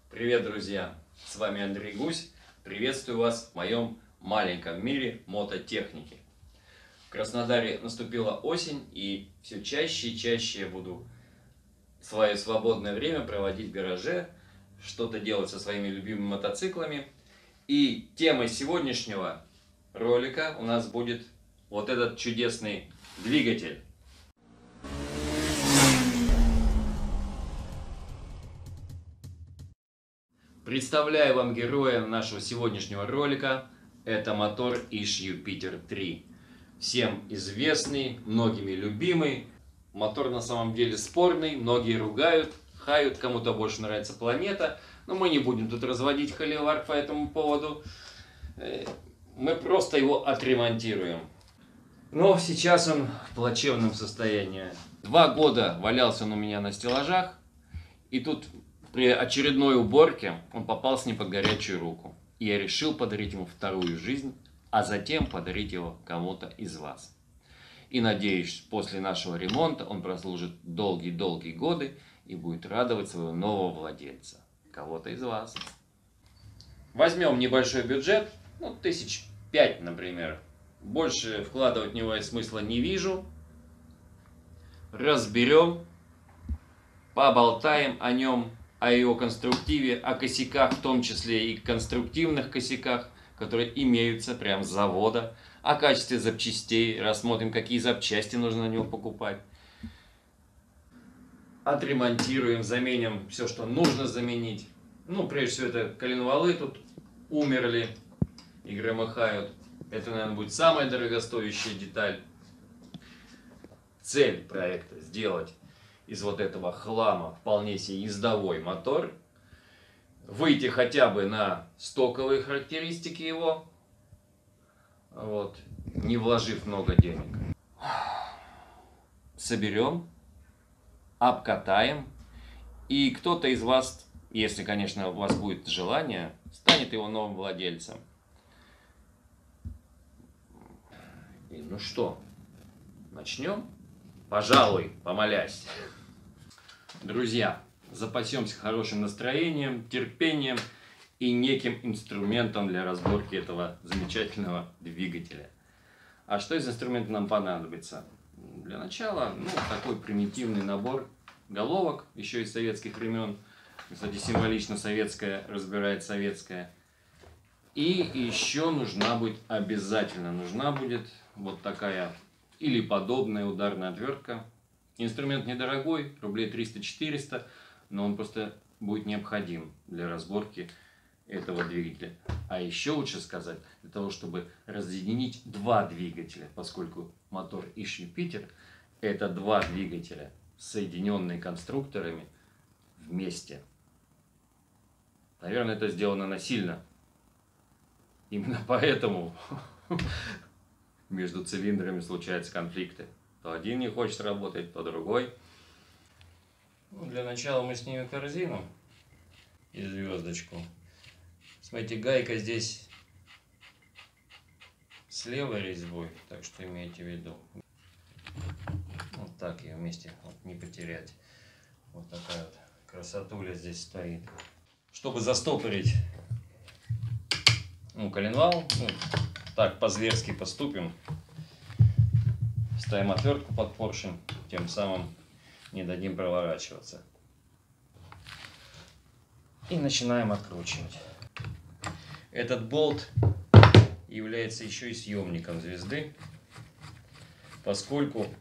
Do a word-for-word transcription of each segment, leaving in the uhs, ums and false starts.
Привет, друзья! С вами Андрей Гусь. Приветствую вас в моем маленьком мире мототехники. В Краснодаре наступила осень, и все чаще и чаще я буду свое свободное время проводить в гараже, что-то делать со своими любимыми мотоциклами. И темой сегодняшнего ролика у нас будет вот этот чудесный двигатель. Представляю вам героя нашего сегодняшнего ролика. Это мотор Иш Юпитер три. Всем известный, многими любимый. Мотор на самом деле спорный, многие ругают, хают, кому-то больше нравится Планета. Но мы не будем тут разводить холивар по этому поводу. Мы просто его отремонтируем. Но сейчас он в плачевном состоянии. Два года валялся он у меня на стеллажах. И тут при очередной уборке он попал с ним под горячую руку. И я решил подарить ему вторую жизнь, а затем подарить его кому-то из вас. И надеюсь, после нашего ремонта он прослужит долгие-долгие годы и будет радовать своего нового владельца. Кого-то из вас. Возьмем небольшой бюджет, ну, тысяч пять, например. Больше вкладывать в него я смысла не вижу. Разберем, поболтаем о нем, о его конструктиве, о косяках, в том числе и конструктивных косяках, которые имеются прямо с завода, о качестве запчастей, рассмотрим, какие запчасти нужно на него покупать. Отремонтируем, заменим все, что нужно заменить. Ну, прежде всего, это коленвалы тут умерли и громыхают. Это, наверное, будет самая дорогостоящая деталь. Цель проекта — сделать из вот этого хлама вполне себе ездовой мотор, выйти хотя бы на стоковые характеристики его, вот, не вложив много денег. Соберем, обкатаем, и кто-то из вас, если, конечно, у вас будет желание, станет его новым владельцем. И, ну что, начнем? Пожалуй, помолясь. Друзья, запасемся хорошим настроением, терпением и неким инструментом для разборки этого замечательного двигателя. А что из инструмента нам понадобится? Для начала, ну, такой примитивный набор головок, еще из советских времен. Кстати, символично советская разбирает советская. И еще нужна будет, обязательно нужна будет вот такая или подобная ударная отвертка. Инструмент недорогой, рублей триста-четыреста, но он просто будет необходим для разборки этого двигателя. А еще лучше сказать, для того, чтобы разъединить два двигателя, поскольку мотор Иш Юпитер — это два двигателя, соединенные конструкторами вместе. Наверное, это сделано насильно. Именно поэтому между цилиндрами случаются конфликты. То один не хочет работать, то другой. Ну, для начала мы снимем корзину и звездочку. Смотрите, гайка здесь с левой резьбой, так что имейте в виду. Вот так ее вместе вот, не потерять. Вот такая вот красотуля здесь стоит. Чтобы застопорить ну, коленвал, ну, так по-зверски поступим. Ставим отвертку под поршень, тем самым не дадим проворачиваться. И начинаем откручивать. Этот болт является еще и съемником звезды, поскольку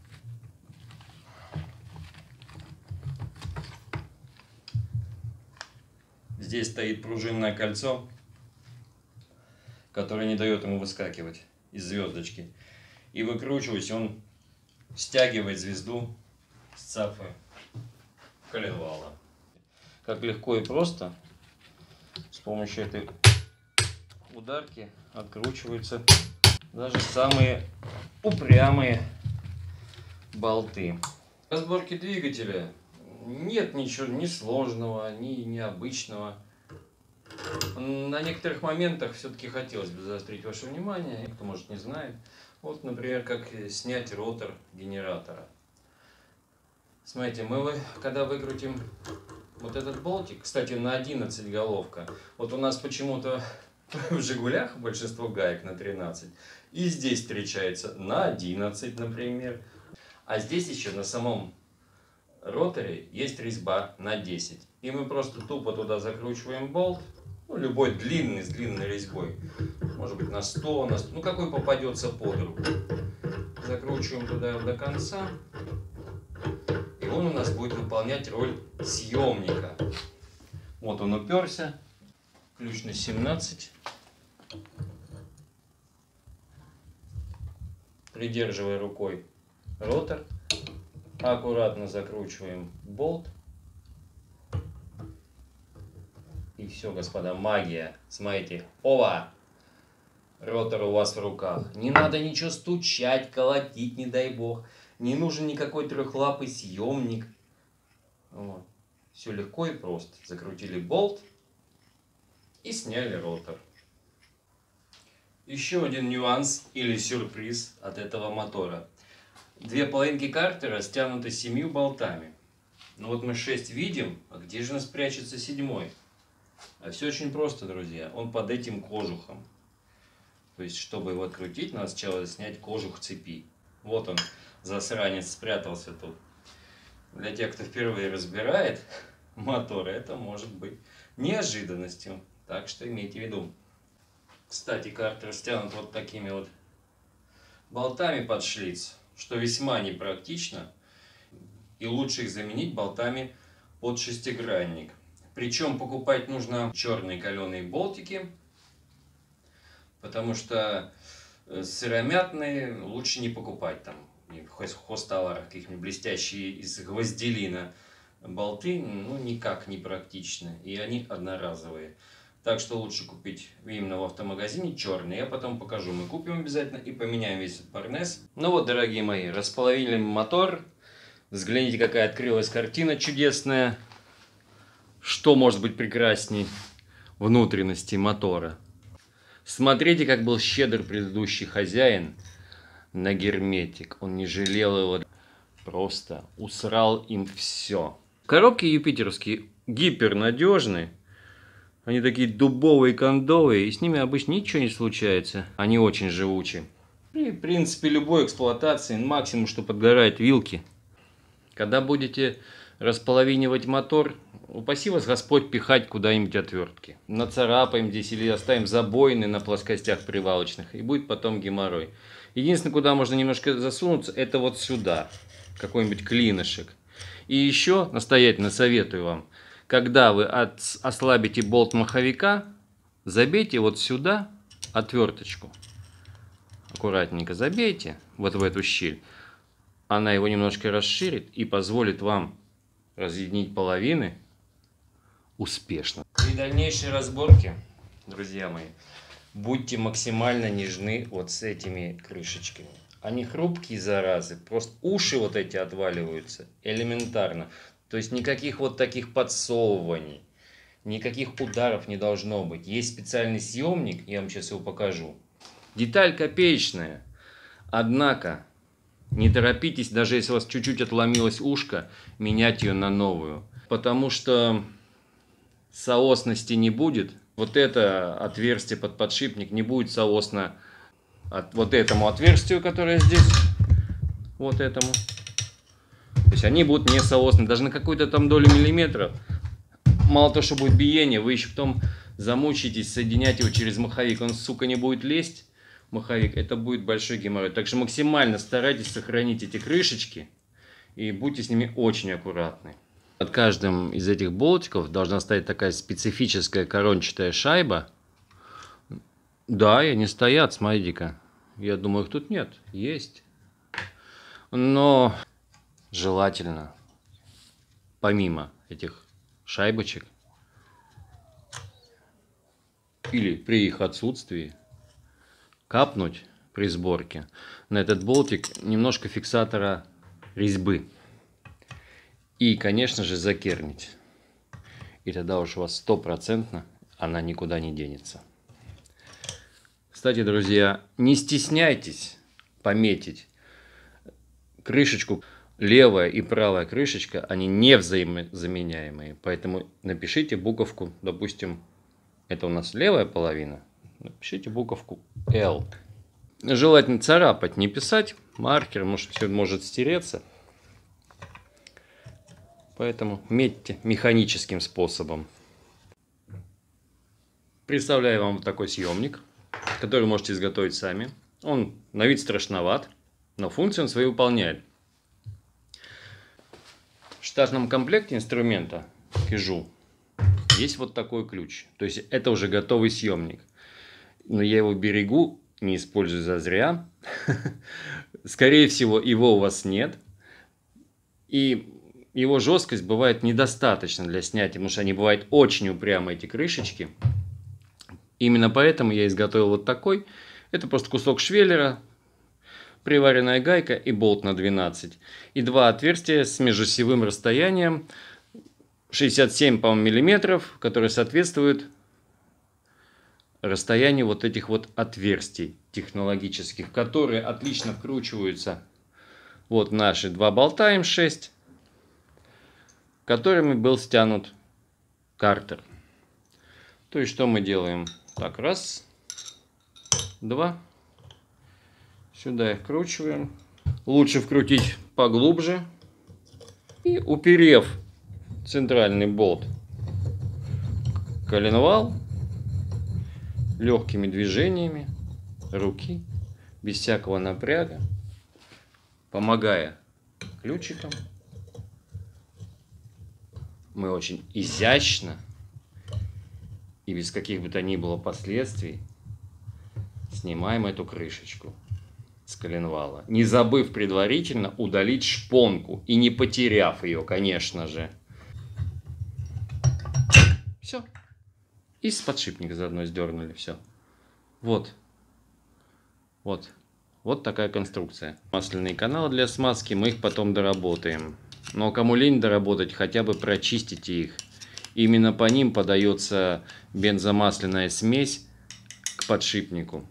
здесь стоит пружинное кольцо, которое не дает ему выскакивать из звездочки. И выкручиваясь, он стягивает звезду с цапфы коленвала. Как легко и просто с помощью этой ударки откручиваются даже самые упрямые болты. В разборке двигателя нет ничего ни сложного, ни необычного. На некоторых моментах все-таки хотелось бы заострить ваше внимание, кто может не знает. Вот, например, как снять ротор генератора. Смотрите, мы, когда выкрутим вот этот болтик, кстати, на одиннадцать головка. Вот у нас почему-то в Жигулях большинство гаек на тринадцать. И здесь встречается на одиннадцать, например. А здесь еще на самом роторе есть резьба на десять. И мы просто тупо туда закручиваем болт. Ну, любой длинный, с длинной резьбой. Может быть на сто, на сто. Ну, какой попадется под руку. Закручиваем туда до конца. И он у нас будет выполнять роль съемника. Вот он уперся. Ключ на семнадцать. Придерживая рукой ротор, аккуратно закручиваем болт. И все, господа, магия. Смотрите, ова! Ротор у вас в руках. Не надо ничего стучать, колотить, не дай бог. Не нужен никакой трехлапый съемник. Вот. Все легко и просто. Закрутили болт и сняли ротор. Еще один нюанс или сюрприз от этого мотора. Две половинки картера стянуты семью болтами. Ну вот мы шесть видим, а где же у нас прячется седьмой? А все очень просто, друзья. Он под этим кожухом. То есть, чтобы его открутить, надо сначала снять кожух цепи. Вот он, засранец, спрятался тут. Для тех, кто впервые разбирает моторы, это может быть неожиданностью. Так что имейте в виду. Кстати, картер стянут вот такими вот болтами под шлиц, что весьма непрактично. И лучше их заменить болтами под шестигранник. Причем покупать нужно черные каленые болтики, потому что сыромятные лучше не покупать там. В хозтоварах каких-нибудь блестящие из гвоздилина болты, ну, никак не практичны. И они одноразовые. Так что лучше купить именно в автомагазине черный. Я потом покажу. Мы купим обязательно и поменяем весь этот парнес. Ну вот, дорогие мои, располовинили мотор. Взгляните, какая открылась картина чудесная. Что может быть прекрасней внутренности мотора? Смотрите, как был щедр предыдущий хозяин на герметик. Он не жалел его. Просто усрал им все. Коробки юпитерские гипернадежные. Они такие дубовые, кондовые, и с ними обычно ничего не случается. Они очень живучи. И, в принципе, любой эксплуатации, максимум, что подгорает вилки. Когда будете располовинивать мотор, упаси вас Господь пихать куда-нибудь отвертки. Нацарапаем здесь или оставим забоины на плоскостях привалочных, и будет потом геморрой. Единственное, куда можно немножко засунуться, это вот сюда. Какой-нибудь клинышек. И еще настоятельно советую вам, когда вы от, ослабите болт маховика, забейте вот сюда отверточку. Аккуратненько забейте вот в эту щель. Она его немножко расширит и позволит вам разъединить половины успешно. При дальнейшей разборке, друзья мои, будьте максимально нежны вот с этими крышечками. Они хрупкие, заразы, просто уши вот эти отваливаются элементарно. То есть никаких вот таких подсовываний, никаких ударов не должно быть. Есть специальный съемник, я вам сейчас его покажу. Деталь копеечная, однако не торопитесь, даже если у вас чуть-чуть отломилось ушко, менять ее на новую. Потому что соосности не будет. Вот это отверстие под подшипник не будет соосно от вот этому отверстию, которое здесь, вот этому. То есть они будут не соосны, даже на какую-то там долю миллиметра. Мало того, что будет биение, вы еще потом замучитесь соединять его через маховик. Он, сука, не будет лезть, маховик, это будет большой геморрой. Так что максимально старайтесь сохранить эти крышечки и будьте с ними очень аккуратны. Под каждым из этих болтиков должна стоять такая специфическая корончатая шайба. Да, и они стоят, смотрите-ка. Я думаю, их тут нет. Есть. Но желательно, помимо этих шайбочек, или при их отсутствии, капнуть при сборке на этот болтик немножко фиксатора резьбы. И, конечно же, закернить. И тогда уж у вас стопроцентно она никуда не денется. Кстати, друзья, не стесняйтесь пометить крышечку. левая и правая крышечка, они не взаимозаменяемые. Поэтому напишите буковку, допустим, это у нас левая половина. Напишите буковку L. Желательно царапать, не писать. Маркер, может, все может стереться. Поэтому метьте механическим способом. Представляю вам вот такой съемник, который можете изготовить сами. Он на вид страшноват, но функцию он свою выполняет. В штатном комплекте инструмента Кижу есть вот такой ключ. То есть это уже готовый съемник. Но я его берегу, не использую зазря. Скорее всего, его у вас нет. И его жесткость бывает недостаточно для снятия, потому что они бывают очень упрямые, эти крышечки. Именно поэтому я изготовил вот такой. Это просто кусок швеллера, приваренная гайка и болт на двенадцать. И два отверстия с межосевым расстоянием шестьдесят семь, по-моему, миллиметров, которые соответствуют расстоянию вот этих вот отверстий технологических, которые отлично вкручиваются. Вот наши два болта эм шесть, которыми был стянут картер. То есть что мы делаем? Так, раз, два. Сюда их вкручиваем. Лучше вкрутить поглубже. И уперев центральный болт коленвал, легкими движениями руки, без всякого напряга, помогая ключиком, мы очень изящно и без каких бы то ни было последствий снимаем эту крышечку с коленвала, не забыв предварительно удалить шпонку и не потеряв ее, конечно же. Все. И с подшипника заодно сдернули. Все. Вот. Вот. Вот такая конструкция. Масляные каналы для смазки, мы их потом доработаем. Но кому лень доработать, хотя бы прочистите их. Именно по ним подается бензомасляная смесь к подшипнику.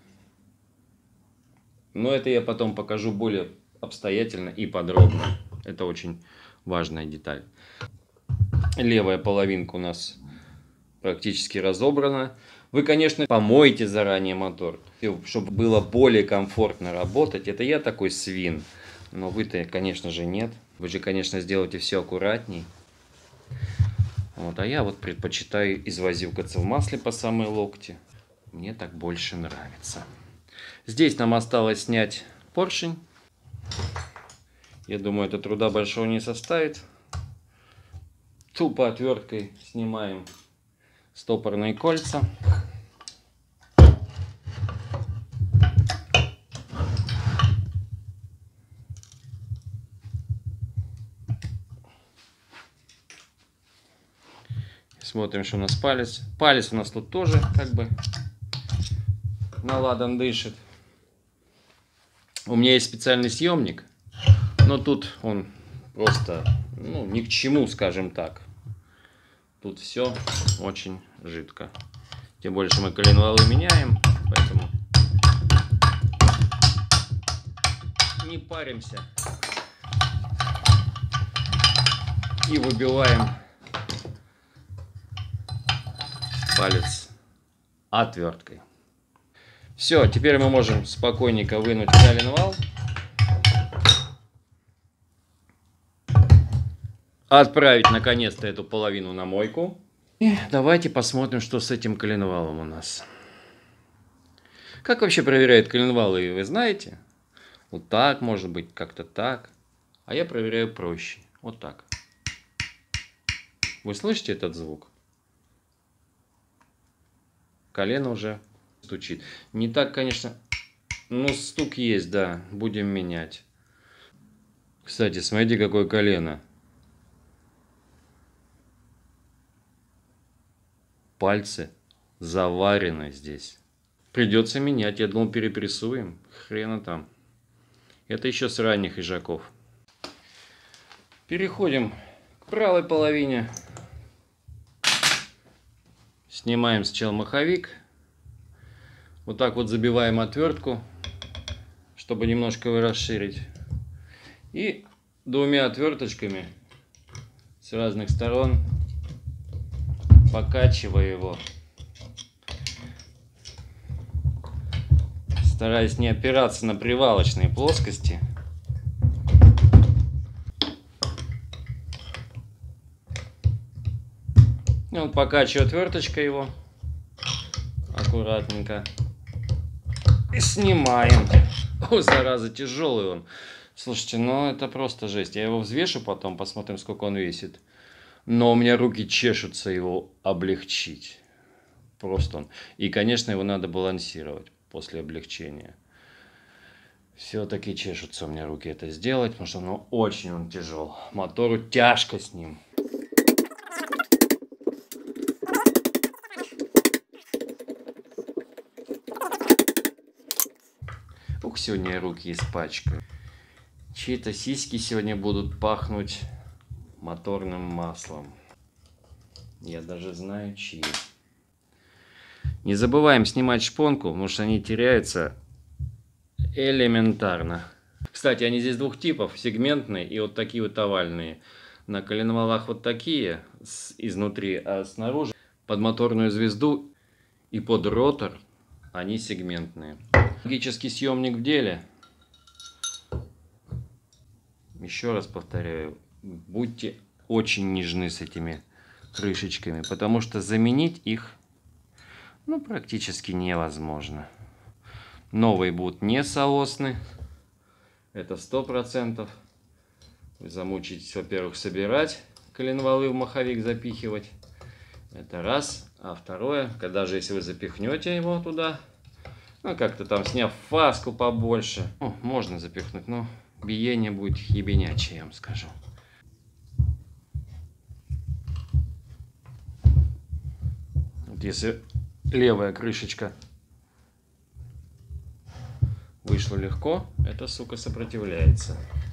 Но это я потом покажу более обстоятельно и подробно. Это очень важная деталь. Левая половинка у нас практически разобрана. Вы, конечно, помойте заранее мотор, чтобы было более комфортно работать. Это я такой свин, но вы-то, конечно же, нет. Вы же, конечно, сделаете все аккуратней. Вот, а я вот предпочитаю извозюкаться в масле по самые локти. Мне так больше нравится. Здесь нам осталось снять поршень. Я думаю, это труда большого не составит. Тупо отверткой снимаем стопорные кольца. Смотрим, что у нас палец. Палец у нас тут тоже как бы на ладан дышит. У меня есть специальный съемник, но тут он просто, ну, ни к чему, скажем так. Тут все очень жидко. Тем более, что мы коленвалы меняем, поэтому не паримся и выбиваем палец отверткой. Все, теперь мы можем спокойненько вынуть коленвал, отправить наконец-то эту половину на мойку. И давайте посмотрим, что с этим коленвалом у нас. Как вообще проверяют коленвалы, вы знаете? Вот так, может быть, как-то так. А я проверяю проще. Вот так. Вы слышите этот звук? Колено уже стучит. Не так, конечно, но стук есть, да. Будем менять. Кстати, смотрите, какое колено. Пальцы заварены здесь. Придется менять. Я думал, перепрессуем. Хрена там. Это еще с ранних ижаков. Переходим к правой половине. Снимаем сначала маховик. Вот так вот забиваем отвертку, чтобы немножко его расширить. И двумя отверточками с разных сторон, покачивая его, стараясь не опираться на привалочные плоскости. И вот покачиваю отверточкой его аккуратненько и снимаем. О, зараза, тяжелый он. Слушайте, ну это просто жесть. Я его взвешу потом, посмотрим, сколько он весит. Но у меня руки чешутся его облегчить. Просто он. И, конечно, его надо балансировать после облегчения. Все-таки чешутся у меня руки это сделать, потому что ну, очень он тяжел. Мотору тяжко с ним. Ух, сегодня я руки испачкаю. Чьи-то сиськи сегодня будут пахнуть моторным маслом. Я даже знаю, чьи. Не забываем снимать шпонку, потому что они теряются элементарно. Кстати, они здесь двух типов. Сегментные и вот такие вот овальные. На коленвалах вот такие изнутри, а снаружи под моторную звезду и под ротор они сегментные. Логический съемник в деле. Еще раз повторяю, будьте очень нежны с этими крышечками, потому что заменить их ну, практически невозможно. Новые будут не соосны, это сто процентов. Вы замучитесь, во-первых, собирать коленвалы в маховик, запихивать. Это раз. А второе, когда же, если вы запихнете его туда, ну, как-то там сняв фаску побольше, ну, можно запихнуть, но биение будет ебенячее, я вам скажу. Вот если левая крышечка вышла легко, эта сука сопротивляется.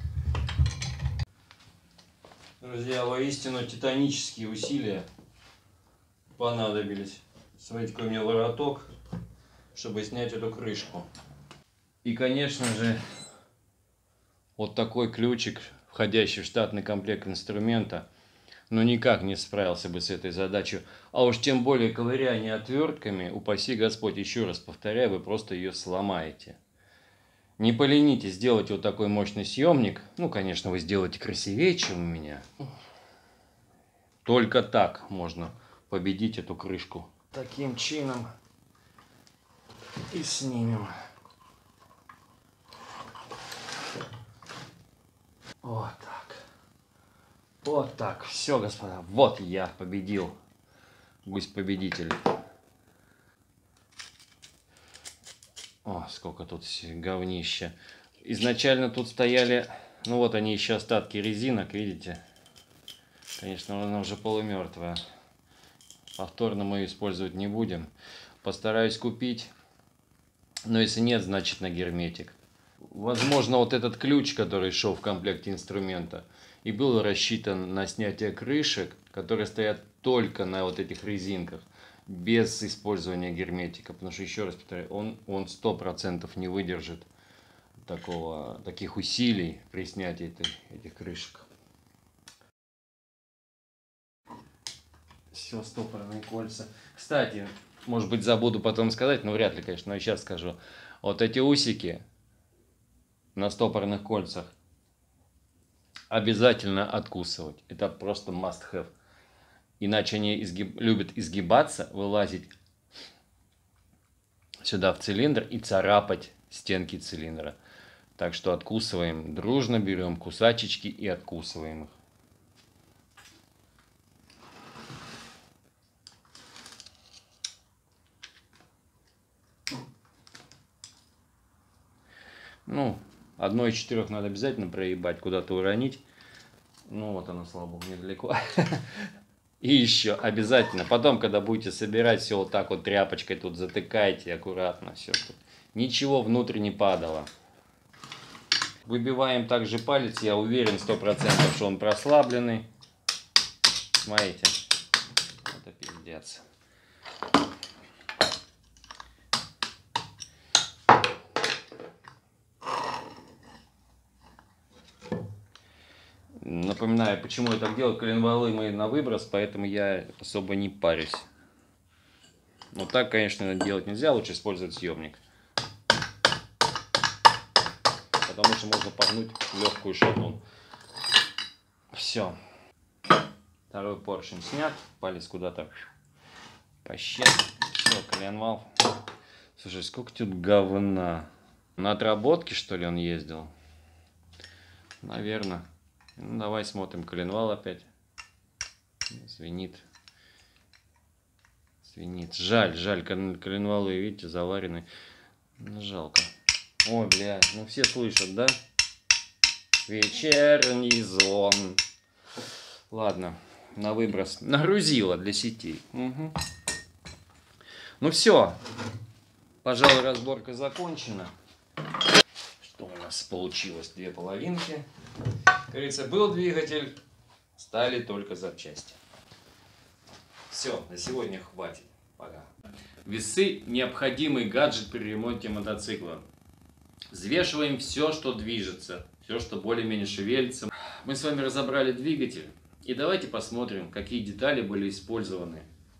Друзья, воистину титанические усилия понадобились. Смотрите, какой у меня вороток, чтобы снять эту крышку. И, конечно же, вот такой ключик, входящий в штатный комплект инструмента, ну никак не справился бы с этой задачей. А уж тем более ковыряние отвертками, упаси Господь, еще раз повторяю, вы просто ее сломаете. Не поленитесь сделать вот такой мощный съемник. Ну, конечно, вы сделаете красивее, чем у меня. Только так можно победить эту крышку. Таким чином и снимем. Вот так. Вот так. Все, господа. Вот я победил. Гусь-победитель. О, сколько тут говнища. Изначально тут стояли, ну вот они еще остатки резинок, видите? Конечно, она уже полумертвая. Повторно мы ее использовать не будем. Постараюсь купить. Но если нет, значит на герметик. Возможно, вот этот ключ, который шел в комплекте инструмента, и был рассчитан на снятие крышек, которые стоят только на вот этих резинках, без использования герметика. Потому что, еще раз повторяю, он, он сто процентов не выдержит такого, таких усилий при снятии этой, этих крышек. Все, стопорные кольца. Кстати, может быть, забуду потом сказать, но вряд ли, конечно, но сейчас скажу. Вот эти усики на стопорных кольцах обязательно откусывать. Это просто must have. Иначе они изгиб... любят изгибаться, вылазить сюда в цилиндр и царапать стенки цилиндра. Так что откусываем, дружно берем кусачечки и откусываем их. Ну, одно из четырех надо обязательно проебать, куда-то уронить. Ну, вот оно, слава богу, недалеко. И еще обязательно, потом, когда будете собирать, все вот так вот тряпочкой тут затыкайте аккуратно, все, чтобы ничего внутрь не падало. Выбиваем также палец, я уверен сто процентов, что он прослабленный. Смотрите, это пиздец. Напоминаю, почему я так делаю. Коленвалы мы на выброс, поэтому я особо не парюсь. Но так, конечно, делать нельзя. Лучше использовать съемник. Потому что можно погнуть легкую шатун. Все. Второй поршень снят. Палец куда-то пощет. Все, коленвал. Слушай, сколько тут говна. На отработке, что ли, он ездил? Наверное. Ну, давай смотрим коленвал опять. Звенит. Звенит. Жаль, жаль. Коленвалы, видите, заварены. Ну, жалко. Ой, бля. Ну, все слышат, да? Вечерний звон. Ладно. На выброс. Нагрузила для сетей. Угу. Ну, все. Пожалуй, разборка закончена. Что у нас получилось? Две половинки. Как говорится, был двигатель, стали только запчасти. Все, на сегодня хватит. Пока. Весы – необходимый гаджет при ремонте мотоцикла. Взвешиваем все, что движется, все, что более-менее шевелится. Мы с вами разобрали двигатель. И давайте посмотрим, какие детали были использованы.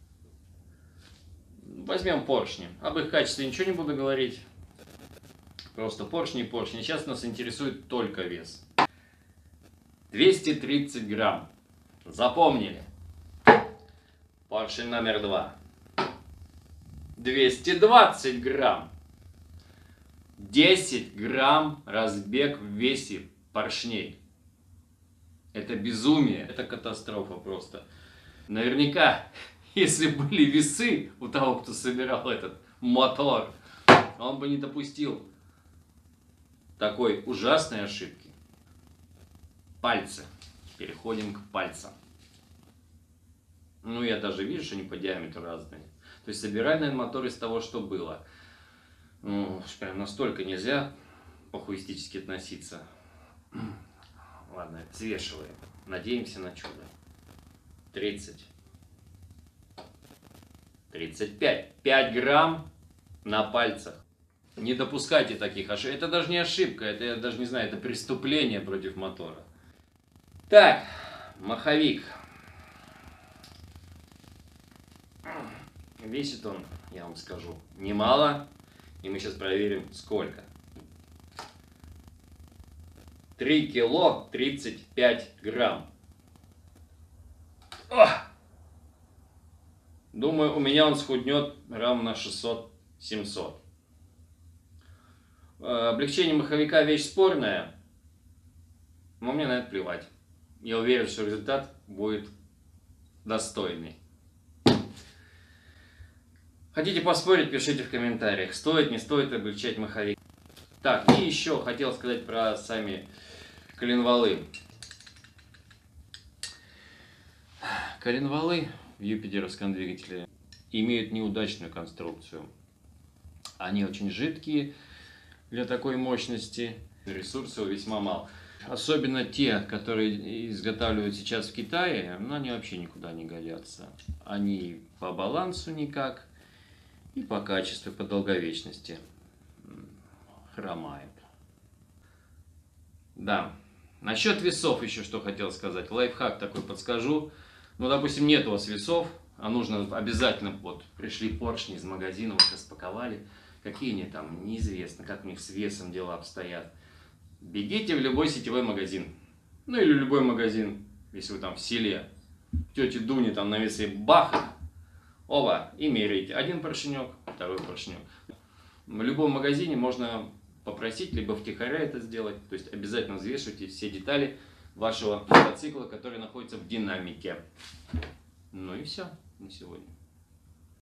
Возьмем поршни. Об их качестве ничего не буду говорить. Просто поршни и поршни. Сейчас нас интересует только вес. двести тридцать грамм. Запомнили. Поршень номер два. двести двадцать грамм. десять грамм разбег в весе поршней. Это безумие. Это катастрофа просто. Наверняка, если были весы у того, кто собирал этот мотор, он бы не допустил такой ужасной ошибки. Пальцы. Переходим к пальцам. Ну, я даже вижу, что они по диаметру разные. То есть собирай, наверное, мотор из того, что было. Ну, прям настолько нельзя похуистически относиться. Ладно, взвешиваем. Надеемся на чудо. тридцать. тридцать пять. пять грамм на пальцах. Не допускайте таких ошибок. Это даже не ошибка, это, я даже не знаю, это преступление против мотора. Так, маховик. Весит он, я вам скажу, немало. И мы сейчас проверим, сколько. три кило тридцать пять грамм. О! Думаю, у меня он схуднет грамм на шестьсот-семьсот. Облегчение маховика вещь спорная, но мне на это плевать. Я уверен, что результат будет достойный. Хотите поспорить, пишите в комментариях, стоит, не стоит облегчать маховик. Так, и еще хотел сказать про сами коленвалы. Коленвалы в юпитеровском двигателе имеют неудачную конструкцию. Они очень жидкие для такой мощности, ресурсов весьма мало. Особенно те, которые изготавливают сейчас в Китае, но они вообще никуда не годятся. Они по балансу никак и по качеству, по долговечности хромают. Да, насчет весов еще что хотел сказать. Лайфхак такой подскажу. Ну, допустим, нет у вас весов, а нужно обязательно, вот, пришли поршни из магазина, вот распаковали. Какие они там, неизвестно, как у них с весом дела обстоят. Бегите в любой сетевой магазин. Ну или любой магазин, если вы там в селе. Тете Дуне там на весе бах, оба, и меряете. Один поршенек, второй поршенек. В любом магазине можно попросить, либо втихаря это сделать. То есть обязательно взвешивайте все детали вашего мотоцикла, который находится в динамике. Ну и все на сегодня.